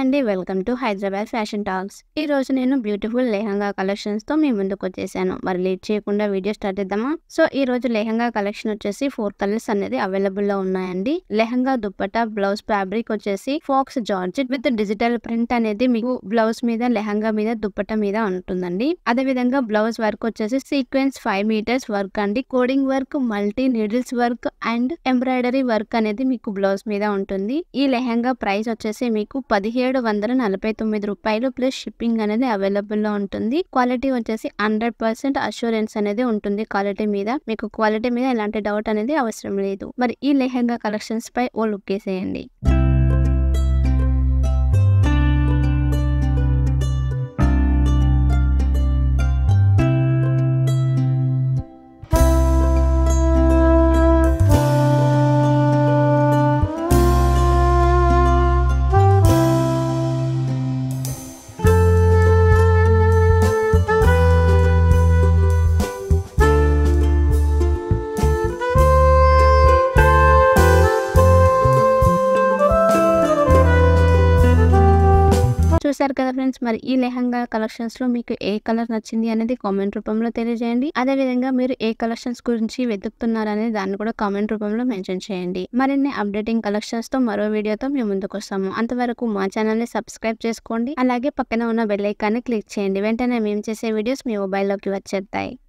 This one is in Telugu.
అండి, welcome to Hyderabad fashion talks. ఈ రోజు నేను బ్యూటిఫుల్ లెహంగా కలెక్షన్స్ తో మీ ముందుకు వచ్చేసాను. మరి లేట్ చేయకుండా వీడియో స్టార్ట్ చేద్దామా? సో ఈ రోజు లెహంగా కలెక్షన్ వచ్చేసి 4 కలర్స్ అనేది అవైలబుల్ లో ఉన్నాయండి. లెహంగా దుపట్టా బ్లౌజ్ ఫ్యాబ్రిక్ వచ్చేసి faux georgette with digital print అనేది మీకు బ్లౌజ్ మీద, లెహంగా మీద, దుపట్టా మీద ఉంటుందండి. అదే విధంగా బ్లౌజ్ వర్క్ వచ్చేసి సీక్వెన్స్ 5 మీటర్స్ వర్క్ అండి. Coding work, multi needles work and embroidery work అనేది మీకు బ్లౌజ్ మీద ఉంటుంది. ఈ లెహంగా ప్రైస్ వచ్చేసి మీకు 1749 రూపాయలు ప్లస్ షిప్పింగ్ అనేది అవైలబుల్ లో ఉంటుంది. క్వాలిటీ వచ్చేసి 100% అష్యూరెన్స్ అనేది ఉంటుంది క్వాలిటీ మీద. మీకు క్వాలిటీ మీద ఎలాంటి డౌట్ అనేది అవసరం లేదు. మరి ఈ లెహంగా కలెక్షన్స్ పై ఓ లుక్ వేసేయండి. చూసారు కదా ఫ్రెండ్స్, మరి ఈ లెహంగా కలెక్షన్స్ లో మీకు ఏ కలర్ నచ్చింది అనేది కామెంట్ రూపంలో తెలియజేయండి. అదే విధంగా మీరు ఏ కలెక్షన్స్ గురించి వెతుకుతున్నారు అనేది దాన్ని కూడా కామెంట్ రూపంలో మెన్షన్ చేయండి. మరిన్ని అప్డేటింగ్ కలెక్షన్స్ తో మరో వీడియోతో మేము ముందుకు వస్తాము. అంతవరకు మా ఛానల్ ని సబ్స్క్రైబ్ చేసుకోండి. అలాగే పక్కన ఉన్న బెల్ ఐకాన్ ని క్లిక్ చేయండి. వెంటనే మేము చేసే వీడియోస్ మీ మొబైల్లోకి వచ్చేస్తాయి.